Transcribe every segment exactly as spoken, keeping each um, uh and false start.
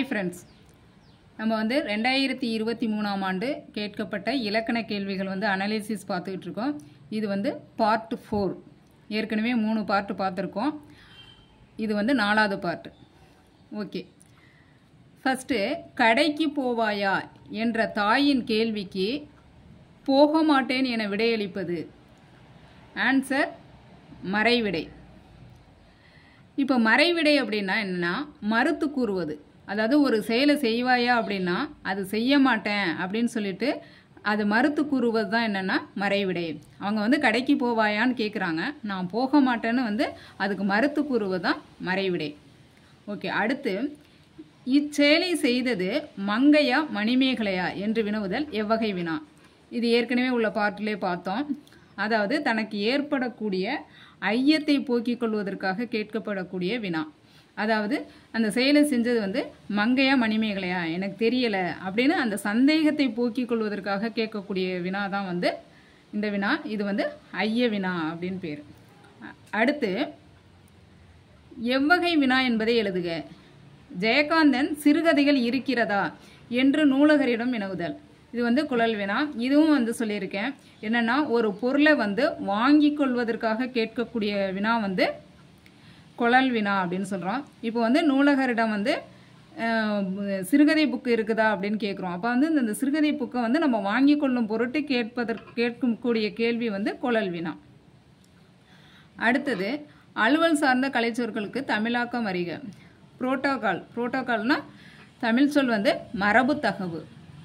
Hi friends, நம்ம வந்து ரெண்டாயிரத்தி இருபத்தி மூணாம் ஆண்டு கேட்கப்பட்ட இலக்கண கேள்விகள் வந்து அனாலிசிஸ் பார்த்துக்கிட்டு இருக்கோம். இது வந்து பார்ட் ஃபோர். ஏற்கனவே மூணு பார்ட்டு பார்த்துருக்கோம். இது வந்து நாலாவது பார்ட்டு. ஓகே, ஃபஸ்ட்டு கடைக்கு போவாயா என்ற தாயின் கேள்விக்கு போக மாட்டேன் என விடையளிப்பது. ஆன்சர் மறைவிடை. இப்போ மறைவிடை அப்படின்னா என்னென்னா மறுத்து கூறுவது. அதாவது ஒரு செயலை செய்வாயா அப்படின்னா அது செய்ய மாட்டேன் அப்படின்னு சொல்லிட்டு அது மறுத்து கூறுவது தான் என்னென்னா மறைவிடை. அவங்க வந்து கடைக்கு போவாயான்னு கேட்குறாங்க, நான் போக மாட்டேன்னு வந்து அதுக்கு மறுத்து கூறுவது தான் மறைவிடை. ஓகே, அடுத்து இச்செயலை செய்தது மங்கையா மணிமேகலையா என்று வினவுதல் எவ்வகை வினா. இது ஏற்கனவே உள்ள பாட்டிலே பார்த்தோம். அதாவது தனக்கு ஏற்படக்கூடிய ஐயத்தை போக்கிக் கொள்வதற்காக கேட்கப்படக்கூடிய வினா. அதாவது அந்த செயலை செஞ்சது வந்து மங்கையா மணிமேகலையா எனக்கு தெரியலை அப்படின்னு அந்த சந்தேகத்தை போக்கிக் கொள்வதற்காக கேட்கக்கூடிய வினா தான் வந்து இந்த வினா. இது வந்து ஐய வினா அப்படின்னு பேர். அடுத்து எவ்வகை வினா என்பதை எழுதுக. ஜெயகாந்தன் சிறுகதைகள் இருக்கிறதா என்று நூலகரிடம் வினவுதல். இது வந்து குழல் வினா. இதுவும் வந்து சொல்லியிருக்கேன். என்னென்னா ஒரு பொருளை வந்து வாங்கி கொள்வதற்காக கேட்கக்கூடிய வினா வந்து குழல் வினா அப்படின்னு சொல்கிறோம். இப்போ வந்து நூலகரிடம் வந்து சிறுகதை புக்கு இருக்குதா அப்படின்னு கேட்குறோம். அப்போ வந்து இந்த சிறுகதை புக்கை வந்து நம்ம வாங்கி கொள்ளும் பொருட்டு கேட்பதற்கு கேட்கக்கூடிய கேள்வி வந்து குழல் வினா. அடுத்தது அலுவல் சார்ந்த கலைச்சொற்களுக்கு தமிழாக்கம் அறிக. புரோட்டோகால். புரோட்டோகால்னா தமிழ் சொல் வந்து மரபு தகவு.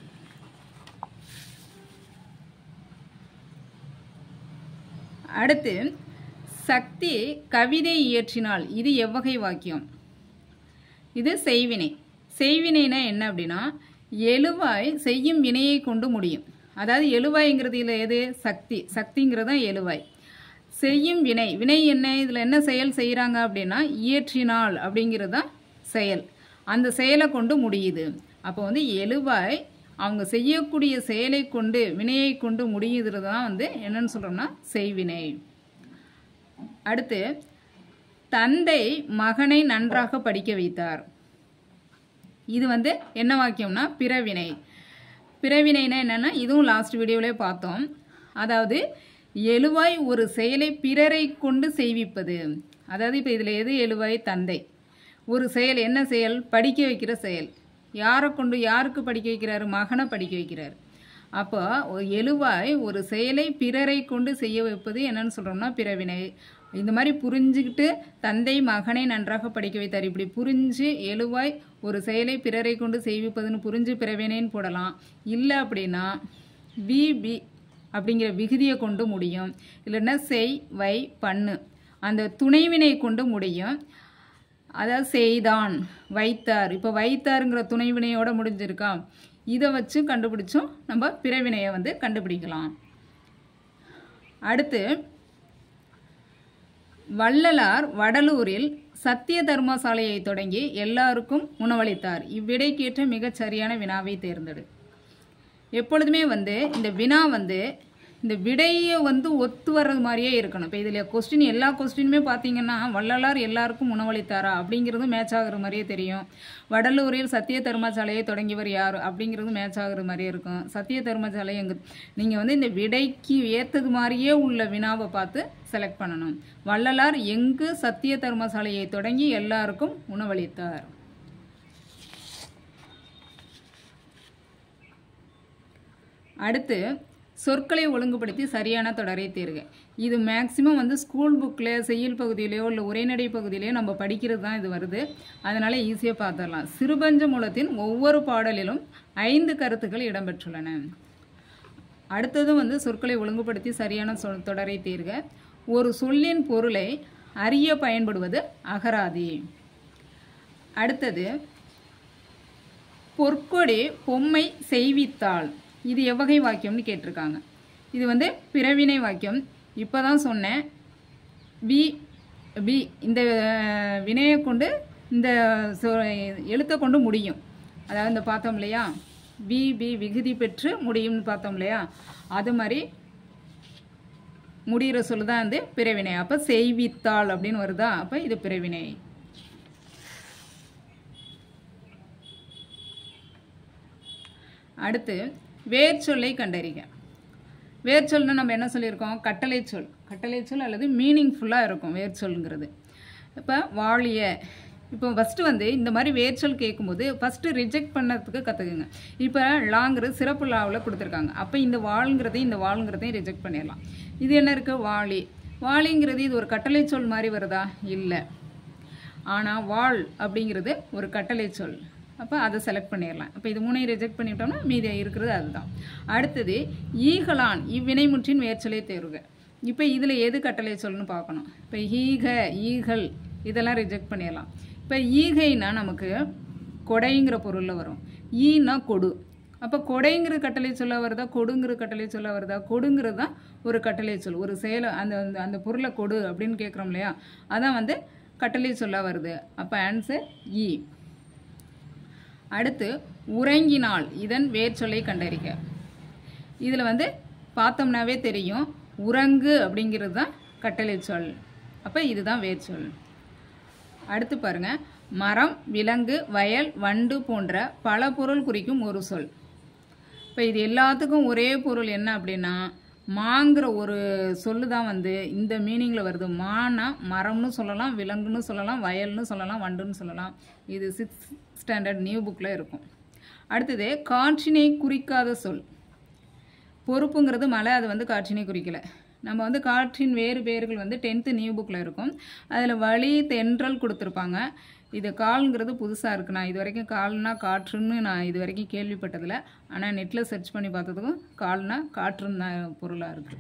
அடுத்து சக்தி கவிதை இயற்றினாள். இது எவ்வகை வாக்கியம்? இது செய்வினை. செய்வினைனா என்ன அப்படின்னா எழுவாய் செய்யும் வினையை கொண்டு முடியும். அதாவது எழுவாய்ங்கிறது இல்லை எது சக்தி. சக்திங்கிறது தான் எழுவாய். செய்யும் வினை. வினை என்ன? இதில் என்ன செயல் செய்கிறாங்க அப்படின்னா இயற்றினாள் அப்படிங்கிறது தான் செயல். அந்த செயலை கொண்டு முடியுது. அப்போ வந்து எழுவாய் அவங்க செய்யக்கூடிய செயலை கொண்டு வினையை கொண்டு முடியுறது தான் வந்து என்னன்னு சொல்கிறோம்னா செய்வினை. அடுத்து தந்தை மகனை நன்றாக படிக்க வைத்தார். இது வந்து என்ன வாக்கியம்னா பிறவினை. பிறவினைனா என்னென்னா இதுவும் லாஸ்ட் வீடியோவிலே பார்த்தோம். அதாவது எழுவாய் ஒரு செயலை பிறரை கொண்டு செய்விப்பது. அதாவது இப்போ இதில் எது எழுவாய்? தந்தை. ஒரு செயல் என்ன செயல்? படிக்க வைக்கிற செயல். யாரை கொண்டு யாருக்கு படிக்க வைக்கிறாரு? மகனை படிக்க வைக்கிறார். அப்போ எழுவாய் ஒரு செயலை பிறரை கொண்டு செய்ய வைப்பது என்னன்னு சொல்கிறோம்னா பிறவினை. இந்த மாதிரி புரிஞ்சுக்கிட்டு தந்தை மகனை நன்றாக படிக்க வைத்தார். இப்படி புரிஞ்சு எழுவாய் ஒரு செயலை பிறரை கொண்டு செய்விப்பதுன்னு புரிஞ்சு பிறவினைன்னு போடலாம். இல்லை அப்படின்னா வி பி அப்படிங்கிற விகுதியை கொண்டு முடியும். இல்லைன்னா செய் வை பண்ணு அந்த துணைவினை கொண்டு முடியும். அதாவது செய்தான் வைத்தார். இப்போ வைத்தாருங்கிற துணைவினையோட முடிஞ்சிருக்கா? இதை வச்சு கண்டுபிடிச்சோம் நம்ம பிறவினையை வந்து கண்டுபிடிக்கலாம். அடுத்து வள்ளலார் வடலூரில் சத்திய தர்மசாலையை தொடங்கி எல்லாருக்கும் உணவளித்தார். இவ்விடைக்கேற்ற மிகச் சரியான வினாவை தேர்ந்தெடு. எப்பொழுதுமே வந்து இந்த வினா வந்து இந்த விடையை வந்து ஒத்து வர்றது மாதிரியே இருக்கணும். இப்போ இதில் கொஸ்டின் எல்லா கொஸ்டினுமே பார்த்தீங்கன்னா வள்ளலார் எல்லாருக்கும் உணவளித்தாரா அப்படிங்கிறது மேட்ச் ஆகுற மாதிரியே தெரியும். வடலூரில் சத்திய தர்மசாலையை தொடங்கியவர் யார் அப்படிங்கிறது மேட்ச் ஆகுற மாதிரியே இருக்கும். சத்திய தர்மசாலை எங்கே நீங்கள் வந்து இந்த விடைக்கு ஏற்றது மாதிரியே உள்ள வினாவை பார்த்து செலக்ட் பண்ணணும். வள்ளலார் எங்கு சத்திய தர்மசாலையை தொடங்கி எல்லாருக்கும் உணவளித்தார். அடுத்து சொற்களை ஒழுங்குபடுத்தி சரியான தொடரை தேர்க. இது மேக்சிமம் வந்து ஸ்கூல் புக்கில் செய்யுள் பகுதியிலையோ இல்லை உரைநடை பகுதியிலையோ நம்ம படிக்கிறது தான் இது வருது. அதனால் ஈஸியாக பார்த்துடலாம். சிறுபஞ்ச மூலத்தின் ஒவ்வொரு பாடலிலும் ஐந்து கருத்துக்கள் இடம்பெற்றுள்ளன. அடுத்தது வந்து சொற்களை ஒழுங்குபடுத்தி சரியான சொல் தொடரை தேர்க. ஒரு சொல்லின் பொருளை அறிய பயன்படுவது அகராதி. அடுத்தது பொற்கொடி பொம்மை செய்வித்தாள். இது எவ்வகை வாக்கியம்னு கேட்டிருக்காங்க. இது வந்து பிறவினை வாக்கியம். இப்போ தான் சொன்னேன் பி பி இந்த வினையை கொண்டு இந்த எழுத்தை கொண்டு முடியும். அதாவது இந்த பார்த்தோம் இல்லையா பி பி விகுதி பெற்று முடியும்னு பார்த்தோம் இல்லையா, அது மாதிரி முடிகிற சொல்லு தான் வந்து பிறவினை. அப்போ செய்வித்தாள் அப்படின்னு வருதா, அப்போ இது பிறவினை. அடுத்து வேர் சொல்லை கண்டறிக. வேர் சொல்னா நம்ம என்ன சொல்லியிருக்கோம்? கட்டளை சொல். கட்டளை சொல் அல்லது மீனிங்ஃபுல்லாக இருக்கும் வேர் சொல்ங்கிறது. இப்போ வாழிய, இப்போ ஃபஸ்ட்டு வந்து இந்த மாதிரி வேர் சொல் கேட்கும்போது ஃபஸ்ட்டு ரிஜெக்ட் பண்ணுறதுக்கு கற்றுக்குங்க. இப்போ லாங்கிறது சிறப்பு லாவில் கொடுத்துருக்காங்க. அப்போ இந்த வாளுங்கிறதையும் இந்த வாளுங்கிறதையும் ரிஜெக்ட் பண்ணிடலாம். இது என்ன இருக்குது? வாளி. வாளிங்கிறது இது ஒரு கட்டளை சொல் மாதிரி வருதா? இல்லை. ஆனால் வாள் அப்படிங்கிறது ஒரு கட்டளை சொல். அப்போ அதை செலக்ட் பண்ணிடலாம். அப்போ இது மூணையும் ரிஜெக்ட் பண்ணிவிட்டோம்னா மீதி இருக்கிறது அதுதான். அடுத்தது ஈகலான் இவ்வினைமுற்றின் வேர்ச்சொல்லை தேர்வுக. இப்போ இதில் எது கட்டளை சொல்னு பார்க்கணும். இப்போ ஈக, ஈகல் இதெல்லாம் ரிஜெக்ட் பண்ணிடலாம். இப்போ ஈகைனா நமக்கு கொடைங்கிற பொருளில் வரும். ஈனா கொடு. அப்போ கொடைங்கிற கட்டளை சொல்ல வருதா, கொடுங்கிற கட்டளை சொல்ல வருதா? கொடுங்கிறது தான் ஒரு கட்டளை சொல். ஒரு செயலை அந்த அந்த பொருளை கொடு அப்படின்னு கேட்குறோம் இல்லையா, அதான் வந்து கட்டளை சொல்ல வருது. அப்போ ஆன்சர் ஈ. அடுத்து உறங்கினால் இதன் வேர் சொல்லை கண்டறிக. இதில் வந்து பார்த்தோம்னாவே தெரியும், உறங்கு அப்படிங்கிறது தான் கட்டளை சொல். அப்போ இதுதான் வேர் சொல். அடுத்து பாருங்க, மரம், விலங்கு, வயல், வண்டு போன்ற பல பொருள் குறிக்கும் ஒரு சொல். இப்போ இது எல்லாத்துக்கும் ஒரே பொருள் என்ன அப்படின்னா மாங்கிற ஒரு சொல்லு தான் வந்து இந்த மீனிங்கில் வருது. மானா மரம்னு சொல்லலாம், விலங்குன்னு சொல்லலாம், வயல்னு சொல்லலாம், வண்டுன்னு சொல்லலாம். இது சிக்ஸ்த் ஸ்டாண்டர்ட் நியூ புக்கில் இருக்கும். அடுத்தது காற்றினை குறிக்காத சொல். பொறுப்புங்கிறது மலை, அது வந்து காற்றினை குறிக்கலை. நம்ம வந்து காற்றின் வேறு பேர்கள் வந்து டென்த்து நியூ புக்கில் இருக்கும். அதில் வழி, தென்றல் கொடுத்துருப்பாங்க. இது கால்ங்கிறது புதுசாக இருக்குது. நான் இது வரைக்கும் கால்னா காற்றுன்னு நான் இது வரைக்கும் கேள்விப்பட்டதில்லை. ஆனால் நெட்டில் சர்ச் பண்ணி பார்த்ததுக்கும் கால்னா காற்றுன்னு தான் பொருளாக இருக்குது.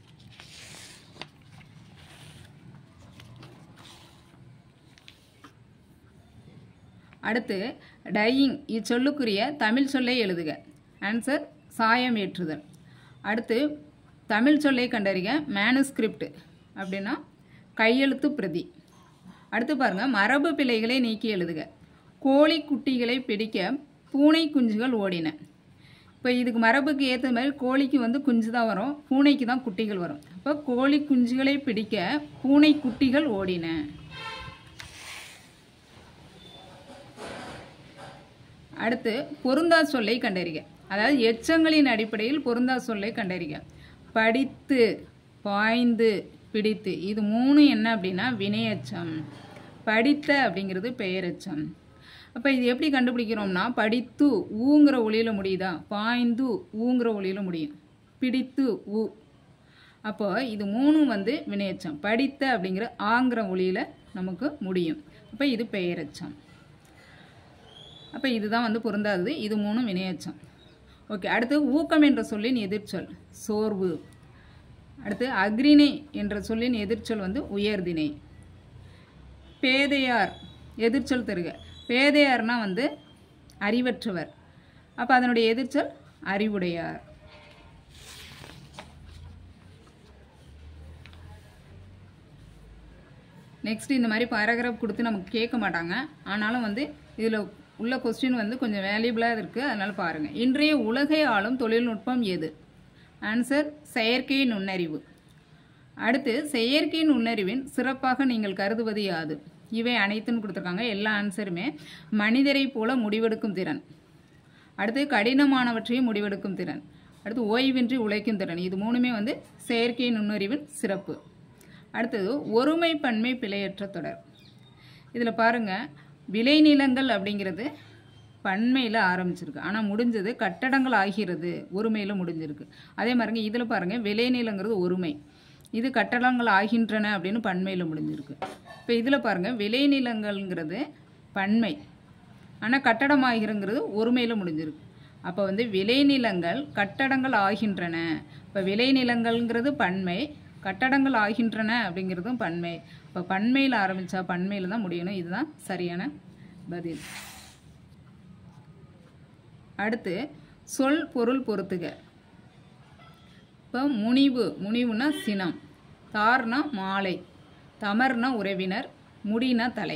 அடுத்து டையிங் இச்சொல்லுக்குரிய தமிழ் சொல்லை எழுதுக. ஆன்சர் சாயம் ஏற்றுதல். அடுத்து தமிழ் சொல்லை கண்டறிக. மேனுஸ்கிரிப்ட் அப்படின்னா கையெழுத்து பிரதி. அடுத்து பாருங்கள், மரபு பிழைகளை நீக்கி எழுதுக. கோழி குட்டிகளை பிடிக்க பூனை குஞ்சுகள் ஓடின. இப்போ இதுக்கு மரபுக்கு ஏற்ற மாதிரி கோழிக்கு வந்து குஞ்சு தான் வரும், பூனைக்கு தான் குட்டிகள் வரும். அப்போ கோழி குஞ்சுகளை பிடிக்க பூனை குட்டிகள் ஓடின. அடுத்து பொருந்தா சொல்லை கண்டறிக. அதாவது எச்சங்களின் அடிப்படையில் பொருந்தா சொல்லை கண்டறிக. படித்து, பாய்ந்து, பிடித்து இது மூணு என்ன அப்படின்னா வினையச்சம். படித்த அப்படிங்கிறது பெயரெச்சம். அப்போ இது எப்படி கண்டுபிடிக்கிறோம்னா படித்து ஊங்கிற ஒளியில் முடியுதா, பாய்ந்து ஊங்கிற ஒளியில் முடியும், பிடித்து ஊ. அப்போ இது மூணும் வந்து வினையச்சம். படித்த அப்படிங்கிற ஆங்கிற ஒளியில் நமக்கு முடியும். அப்போ இது பெயரெச்சம். அப்போ இதுதான் வந்து பொருந்தாதது. இது மூணும் வினையச்சம். ஓகே. அடுத்து ஊக்கம் என்ற சொல்லின் எதிர்ச்சொல் சோர்வு. அடுத்து அக்ரிணை என்ற சொல்லின் எதிர்ச்சொல் வந்து உயர்திணை. பேதையார் எதிர்ச்சொல் தருக. பேதையார்னா வந்து அறிவற்றவர். அப்போ அதனுடைய எதிர்ச்சொல் அறிவுடையார். நெக்ஸ்ட் இந்த மாதிரி பேராகிராஃப் கொடுத்து நமக்கு கேட்க மாட்டாங்க. ஆனாலும் வந்து இதில் உள்ள கொஸ்டின் வந்து கொஞ்சம் வேல்யூபிளாக இருக்குது, அதனால் பாருங்கள். இன்றைய உலகை ஆளும் தொழில்நுட்பம் எது? ஆன்சர் செயற்கை நுண்ணறிவு. அடுத்து செயற்கை நுண்ணறிவின் சிறப்பாக நீங்கள் கருதுவது யாது? இவை அனைத்துன்னு கொடுத்துருக்காங்க. எல்லா ஆன்சருமே மனிதரை போல முடிவெடுக்கும் திறன். அடுத்து கடினமானவற்றையும் முடிவெடுக்கும் திறன். அடுத்து ஓய்வின்றி உழைக்கும் திறன். இது மூணுமே வந்து செயற்கை நுண்ணறிவின் சிறப்பு. அடுத்தது ஒருமை பன்மை பிழையற்ற தொடர். இதில் பாருங்கள், விளைநிலங்கள் அப்படிங்கிறது பன்மையில் ஆரம்பிச்சிருக்கு, ஆனால் முடிஞ்சது கட்டடங்கள் ஆகிறது ஒருமையில் முடிஞ்சிருக்கு. அதே மாதிரிங்க இதில் பாருங்கள், விளைநிலங்கிறது ஒருமை, இது கட்டடங்கள் ஆகின்றன அப்படின்னு பன்மையில் முடிஞ்சிருக்கு. இப்போ இதில் பாருங்கள், விளைநிலங்கள்ங்கிறது பன்மை, ஆனால் கட்டடம் ஆகிறங்கிறது ஒருமையில் முடிஞ்சிருக்கு. அப்போ வந்து விளைநிலங்கள் கட்டடங்கள் ஆகின்றன. இப்போ விளைநிலங்கள்ங்கிறது பன்மை, கட்டடங்கள் ஆகின்றன அப்படிங்கிறதும் பன்மை. இப்போ பன்மையில் ஆரம்பித்தா பன்மையில் தான் முடியணும். இதுதான் சரியான பதில். அடுத்து சொல் பொருள் பொறுத்துக. இப்போ முனிவு, முனிவுனா சினம், தார்னா மாலை, தமர்னா உறவினர், முடினா தலை.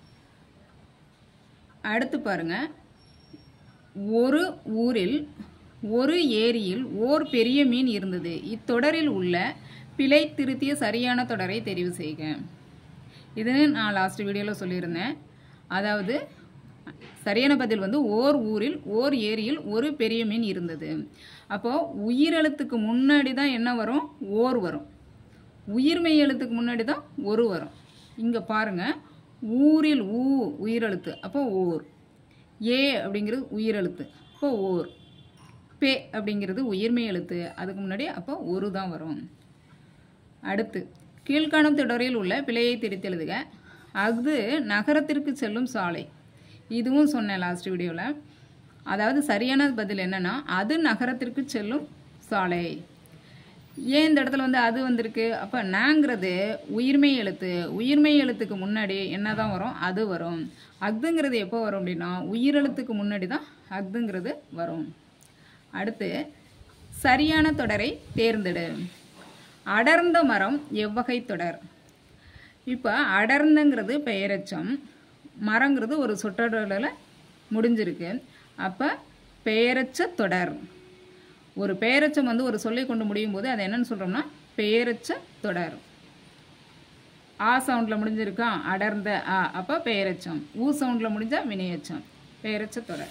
அடுத்து பாருங்க, ஒரு ஊரில் ஒரு ஏரியில் ஓர் பெரிய மீன் இருந்தது. இத்தொடரில் உள்ள பிழை திருத்திய சரியான தொடரை தெரிவு செய்க. இதுன்னு நான் லாஸ்ட் வீடியோவில் சொல்லியிருந்தேன். அதாவது சரியான பதில் வந்து ஓர் ஊரில் ஓர் ஏரியில் ஒரு பெரிய மீன் இருந்தது. அப்போது உயிரெழுத்துக்கு முன்னாடி தான் என்ன வரும்? ஓர் வரும். உயிர்மெய் எழுத்துக்கு முன்னாடி தான் ஒரு வரும். இங்கே பாருங்கள், ஊரில் ஊ உயிரெழுத்து, அப்போ ஓர். ஏ அப்படிங்கிறது உயிரெழுத்து, அப்போ ஓர். பே அப்படிங்கிறது உயிர்மெய் எழுத்து, அதுக்கு முன்னாடி அப்போ ஒரு தான் வரும். அடுத்து கீழ்காணும் தொடரில் உள்ள பிழையை திரித்து எழுதுக. அது நகரத்திற்கு செல்லும் சாலை. இதுவும் சொன்னேன் லாஸ்ட் வீடியோவில். அதாவது சரியான பதில் என்னன்னா, அது நகரத்திற்கு செல்லும் சாலை. ஏன் இந்த இடத்துல வந்து அது வந்திருக்கு? அப்போ நாங்கிறது உயிர்மெய் எழுத்து, உயிர்மெய் எழுத்துக்கு முன்னாடி என்ன தான் வரும்? அது வரும். அக்துங்கிறது எப்போ வரும் அப்படின்னா உயிரெழுத்துக்கு முன்னாடி தான் அக்துங்கிறது வரும். அடுத்து சரியான தொடரை தேர்ந்தெடு. அடர்ந்த மரம் எவ்வகை தொடர்? இப்போ அடர்ந்தங்கிறது பெயரெச்சம், மரங்கிறது ஒரு சொற்றொடரில் முடிஞ்சிருக்கு. அப்போ பெயரச்ச தொடர். ஒரு பெயரச்சம் வந்து ஒரு சொல்லை கொண்டு முடியும் போது அதை என்னன்னு சொல்கிறோம்னா பெயரச்ச தொடர். ஆ சவுண்டில் முடிஞ்சிருக்கா அடர்ந்த ஆ, அப்போ பெயரெச்சம். ஊ சவுண்டில் முடிஞ்சால் வினையெச்சம், பெயரச்ச தொடர்.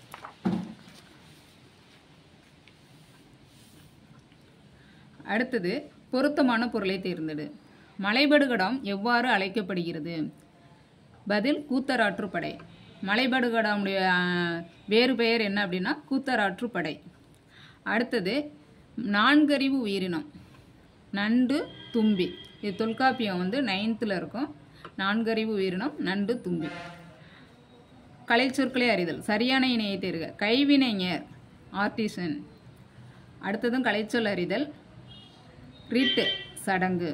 அடுத்தது பொருத்தமான பொருளை தேர்ந்தெடு. மலைபடுகடாம் எவ்வாறு அழைக்கப்படுகிறது? பதில் கூத்தராற்றுப்படை. மலைபடுகடாமுடைய வேறு பெயர் என்ன அப்படின்னா கூத்தராற்றுப்படை. அடுத்தது நான்கறிவு உயிரினம். நண்டு, தும்பி. இது தொல்காப்பியம் வந்து நைன்த்தில் இருக்கும். நான்கறிவு உயிரினம் நண்டு, தும்பி. கலைச்சொற்களை அறிதல். சரியான இணையை தேர்க. கைவினைஞர் ஆர்டிசன். அடுத்ததும் கலைச்சொல் அறிதல். ரிட் சடங்கு.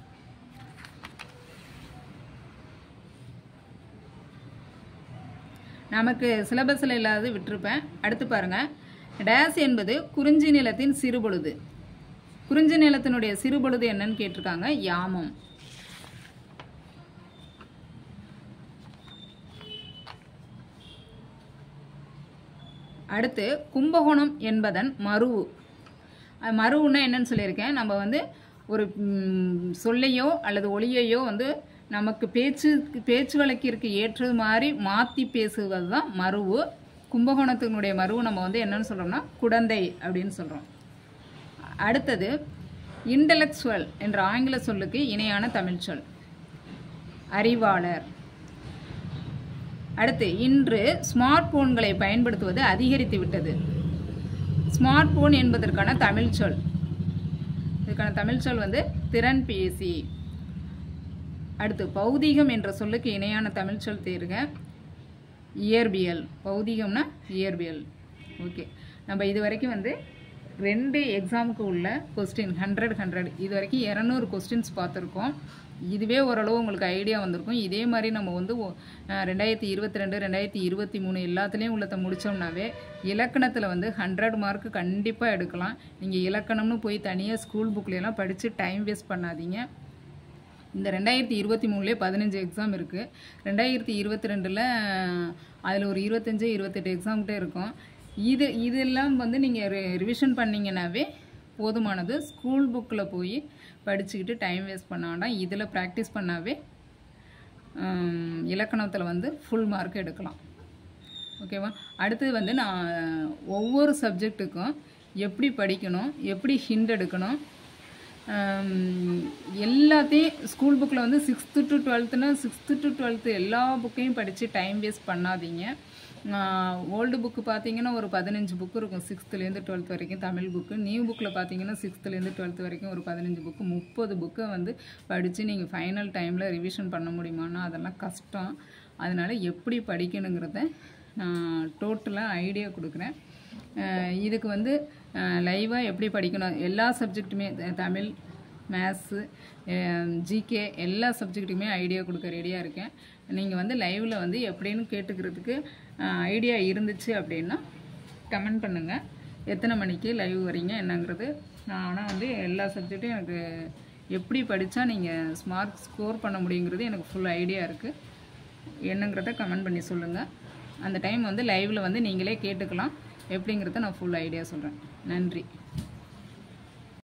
நமக்கு சிலபஸில் இல்லாதது விட்டுருப்பேன். அடுத்து பாருங்கள், டேஸ் என்பது குறிஞ்சி நிலத்தின் சிறுபொழுது. குறிஞ்சி நிலத்தினுடைய சிறுபொழுது என்னன்னு கேட்டிருக்காங்க. யாமம். அடுத்து கும்பகோணம் என்பதன் மருவு. மருவுன்னா என்னன்னு சொல்லியிருக்கேன். நம்ம வந்து ஒரு சொல்லையோ அல்லது ஒளியையோ வந்து நமக்கு பேச்சு பேச்சு வழக்கிற்கு ஏற்றது மாதிரி மாற்றி பேசுவது தான் மருவு. கும்பகோணத்தினுடைய மருவு நம்ம வந்து என்னன்னு சொல்கிறோம்னா குடந்தை அப்படின்னு சொல்கிறோம். அடுத்தது இன்டலெக்சுவல் என்ற ஆங்கில சொல்லுக்கு இணையான தமிழ் சொல் அறிவாளர். அடுத்து இன்று ஸ்மார்ட் போன்களை பயன்படுத்துவது அதிகரித்து விட்டது. ஸ்மார்ட் போன் என்பதற்கான தமிழ் சொல், இதுக்கான தமிழ் சொல் வந்து திறன்பேசி. அடுத்து பௌதீகம் என்ற சொல்லுக்கு இணையான தமிழ் சொல் தேர்க. இயற்பியல். பௌதீகம்னா இயற்பியல். ஓகே, நம்ம இது வரைக்கும் வந்து ரெண்டு எக்ஸாமுக்கு உள்ள கொஸ்டின் ஹண்ட்ரட் ஹண்ட்ரட் இது வரைக்கும் இரநூறு கொஸ்டின்ஸ் பார்த்துருக்கோம். இதுவே ஓரளவு உங்களுக்கு ஐடியா வந்திருக்கும். இதே மாதிரி நம்ம வந்து ரெண்டாயிரத்தி இருபத்தி ரெண்டு ரெண்டாயிரத்தி இருபத்தி மூணு எல்லாத்துலேயும் உள்ளதை முடித்தோம்னாவே இலக்கணத்தில் வந்து ஹண்ட்ரட் மார்க்கு கண்டிப்பாக எடுக்கலாம். நீங்கள் இலக்கணம்னு போய் தனியாக ஸ்கூல் புக்லையெல்லாம் படித்து டைம் வேஸ்ட் பண்ணாதீங்க. இந்த ரெண்டாயிரத்தி இருபத்தி மூணுலேயே பதினஞ்சு எக்ஸாம் இருக்குது. ரெண்டாயிரத்தி இருபத்தி ரெண்டில் அதில் ஒரு இருபத்தஞ்சு இருபத்தெட்டு எக்ஸாம்கிட்டே இருக்கும். இது இதெல்லாம் வந்து நீங்கள் ரி ரிவிஷன் பண்ணிங்கன்னாவே போதுமானது. ஸ்கூல் புக்கில் போய் படிச்சுக்கிட்டு டைம் வேஸ்ட் பண்ண வேண்டாம். இதில் ப்ராக்டிஸ் பண்ணாவே இலக்கணத்தில் வந்து ஃபுல் மார்க் எடுக்கலாம். ஓகேவா? அடுத்தது வந்து நான் ஒவ்வொரு சப்ஜெக்ட்டுக்கும் எப்படி படிக்கணும், எப்படி ஹிண்ட் எடுக்கணும், எல்லாத்தையும் ஸ்கூல் புக்கில் வந்து சிக்ஸ்த்து டு டுவெல்த்துனா சிக்ஸ்த்து டு டுவெல்த்து எல்லா புக்கையும் படித்து டைம் வேஸ்ட் பண்ணாதீங்க. ஓல்டு புக்கு பார்த்தீங்கன்னா ஒரு பதினஞ்சு புக்கு இருக்கும் சிக்ஸ்த்துலேருந்து டுவெல்த் வரைக்கும் தமிழ் புக்கு. நியூ புக்கில் பார்த்தீங்கன்னா சிக்ஸ்த்துலேருந்து டுவெல்த் வரைக்கும் ஒரு பதினஞ்சு புக்கு முப்பது புக்கை வந்து படித்து நீங்கள் ஃபைனல் டைமில் ரிவிஷன் பண்ண முடியுமானா அதெல்லாம் கஷ்டம். அதனால் எப்படி படிக்கணுங்கிறத நான் டோட்டலாக ஐடியா கொடுக்குறேன். இதுக்கு வந்து லைவாக எப்படி படிக்கணும் எல்லா சப்ஜெக்ட்டுமே தமிழ், மேத்ஸு, ஜிகே எல்லா சப்ஜெக்ட்டுக்குமே ஐடியா கொடுக்க ரெடியாக இருக்கேன். நீங்கள் வந்து லைவில் வந்து எப்படின்னு கேட்டுக்கிறதுக்கு ஐடியா இருந்துச்சு அப்படின்னா கமெண்ட் பண்ணுங்கள். எத்தனை மணிக்கு லைவ் வரீங்க என்னங்கிறது. நான் ஆனால் வந்து எல்லா சப்ஜெக்ட்டும் எனக்கு எப்படி படித்தா நீங்கள் மார்க் ஸ்கோர் பண்ண முடியுங்கிறது எனக்கு ஃபுல் ஐடியா இருக்குது. என்னங்கிறத கமெண்ட் பண்ணி சொல்லுங்கள். அந்த டைம் வந்து லைவில் வந்து நீங்களே கேட்டுக்கலாம். எப்படிங்கிறத நான் ஃபுல் ஐடியா சொல்கிறேன். நன்றி.